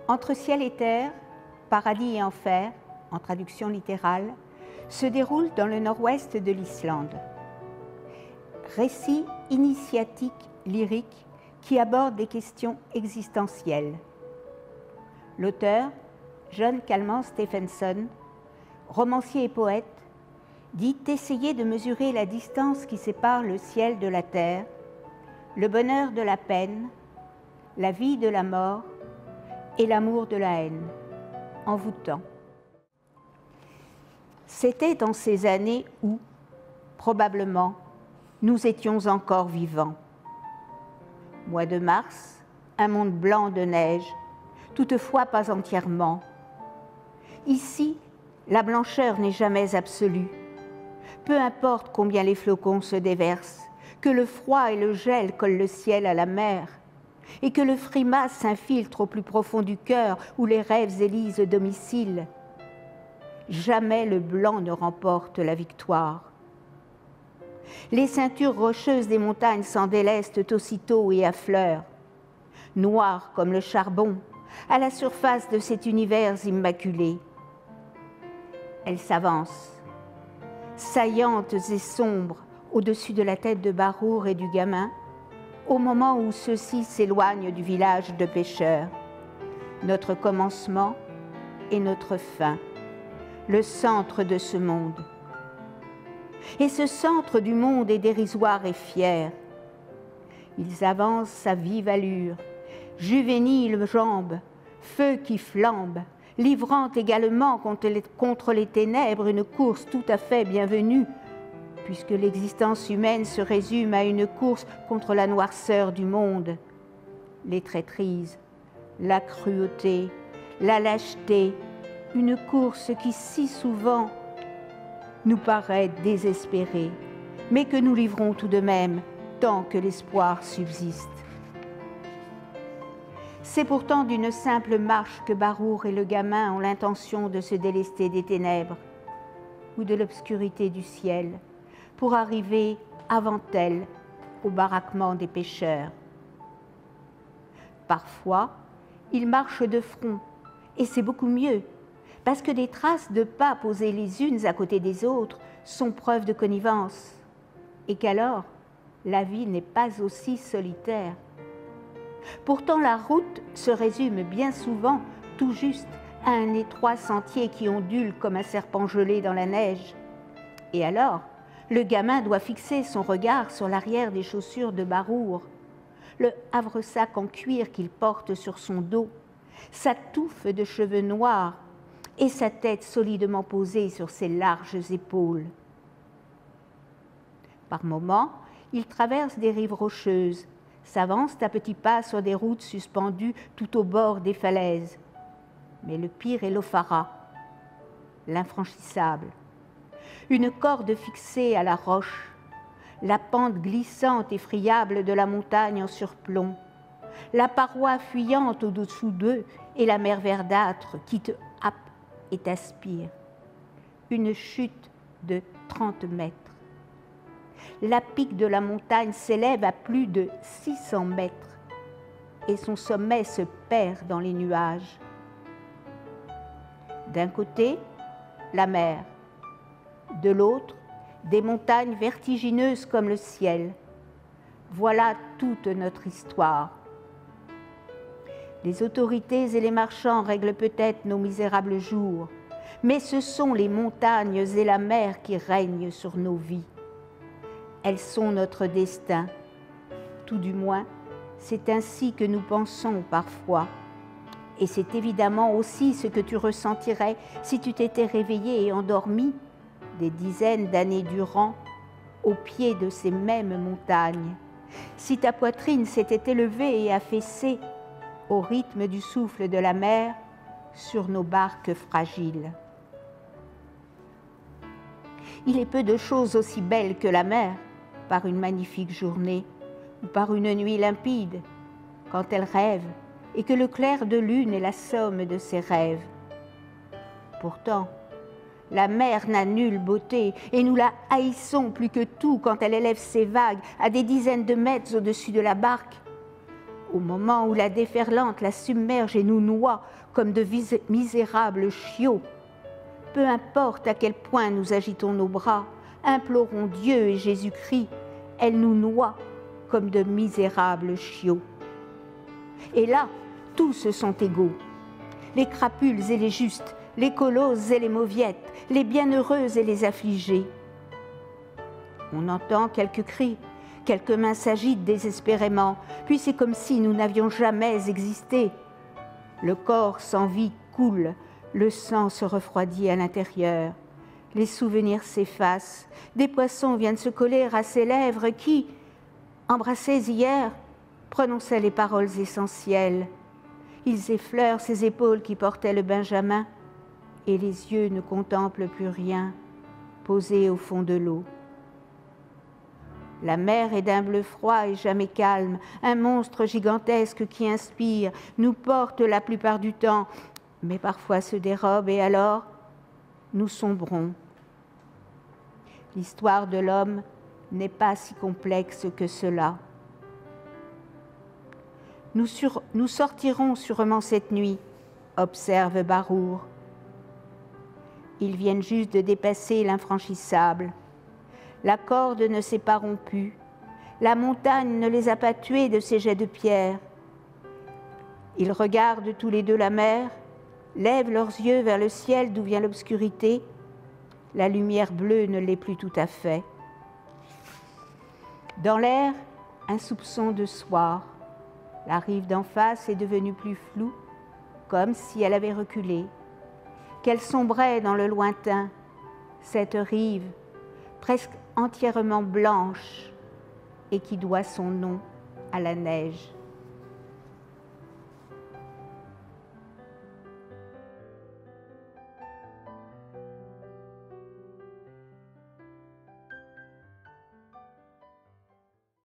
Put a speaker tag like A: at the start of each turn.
A: Entre ciel et terre, paradis et enfer, en traduction littérale, se déroule dans le nord-ouest de l'Islande. Récit initiatique lyrique qui aborde des questions existentielles. L'auteur, John Kalman Stephenson, romancier et poète, dit essayer de mesurer la distance qui sépare le ciel de la terre, le bonheur de la peine, la vie de la mort et l'amour de la haine, envoûtant. C'était dans ces années où, probablement, nous étions encore vivants. Mois de mars, un monde blanc de neige, toutefois pas entièrement. Ici, la blancheur n'est jamais absolue. Peu importe combien les flocons se déversent, que le froid et le gel collent le ciel à la mer, et que le frimas s'infiltre au plus profond du cœur où les rêves élisent domicile. Jamais le blanc ne remporte la victoire. Les ceintures rocheuses des montagnes s'en délestent aussitôt et affleurent, noires comme le charbon, à la surface de cet univers immaculé. Elles s'avancent, saillantes et sombres, au-dessus de la tête de Barour et du gamin, au moment où ceux-ci s'éloignent du village de pêcheurs. Notre commencement et notre fin, le centre de ce monde. Et ce centre du monde est dérisoire et fier. Ils avancent à vive allure, juvéniles jambes, feu qui flambe, livrant également contre les ténèbres une course tout à fait bienvenue, puisque l'existence humaine se résume à une course contre la noirceur du monde, les traîtrises, la cruauté, la lâcheté, une course qui si souvent nous paraît désespérée, mais que nous livrons tout de même tant que l'espoir subsiste. C'est pourtant d'une simple marche que Barour et le gamin ont l'intention de se délester des ténèbres ou de l'obscurité du ciel pour arriver avant elle au baraquement des pêcheurs. Parfois, ils marchent de front, et c'est beaucoup mieux, parce que des traces de pas posées les unes à côté des autres sont preuve de connivence, et qu'alors la vie n'est pas aussi solitaire. Pourtant, la route se résume bien souvent tout juste à un étroit sentier qui ondule comme un serpent gelé dans la neige. Et alors, le gamin doit fixer son regard sur l'arrière des chaussures de Barour, le havresac en cuir qu'il porte sur son dos, sa touffe de cheveux noirs et sa tête solidement posée sur ses larges épaules. Par moments, il traverse des rives rocheuses, s'avance à petits pas sur des routes suspendues tout au bord des falaises. Mais le pire est l'Ofara, l'infranchissable. Une corde fixée à la roche, la pente glissante et friable de la montagne en surplomb, la paroi fuyante au-dessous d'eux et la mer verdâtre qui te happe et t'aspire. Une chute de 30 mètres. La pique de la montagne s'élève à plus de 600 mètres et son sommet se perd dans les nuages. D'un côté, la mer. De l'autre, des montagnes vertigineuses comme le ciel. Voilà toute notre histoire. Les autorités et les marchands règlent peut-être nos misérables jours, mais ce sont les montagnes et la mer qui règnent sur nos vies. Elles sont notre destin. Tout du moins, c'est ainsi que nous pensons parfois. Et c'est évidemment aussi ce que tu ressentirais si tu t'étais réveillé et endormi des dizaines d'années durant au pied de ces mêmes montagnes, si ta poitrine s'était élevée et affaissée au rythme du souffle de la mer sur nos barques fragiles. Il est peu de choses aussi belles que la mer, par une magnifique journée ou par une nuit limpide, quand elle rêve et que le clair de lune est la somme de ses rêves. Pourtant, la mer n'a nulle beauté et nous la haïssons plus que tout quand elle élève ses vagues à des dizaines de mètres au-dessus de la barque. Au moment où la déferlante la submerge et nous noie comme de misérables chiots, peu importe à quel point nous agitons nos bras, implorons Dieu et Jésus-Christ, elle nous noie comme de misérables chiots. Et là, tous sont égaux. Les crapules et les justes, les colosses et les mauviettes, les bienheureux et les affligés. On entend quelques cris, quelques mains s'agitent désespérément, puis c'est comme si nous n'avions jamais existé. Le corps sans vie coule, le sang se refroidit à l'intérieur. Les souvenirs s'effacent, des poissons viennent se coller à ses lèvres qui, embrassés hier, prononçaient les paroles essentielles. Ils effleurent ses épaules qui portaient le benjamin, et les yeux ne contemplent plus rien, posés au fond de l'eau. La mer est d'un bleu froid et jamais calme, un monstre gigantesque qui inspire, nous porte la plupart du temps, mais parfois se dérobe et alors nous sombrons. L'histoire de l'homme n'est pas si complexe que cela. Nous sortirons sûrement cette nuit, observe Barour. Ils viennent juste de dépasser l'infranchissable. La corde ne s'est pas rompue. La montagne ne les a pas tués de ses jets de pierre. Ils regardent tous les deux la mer, lèvent leurs yeux vers le ciel d'où vient l'obscurité. La lumière bleue ne l'est plus tout à fait. Dans l'air, un soupçon de soir. La rive d'en face est devenue plus floue, comme si elle avait reculé. Qu'elle sombrait dans le lointain, cette rive, presque entièrement blanche, et qui doit son nom à la neige.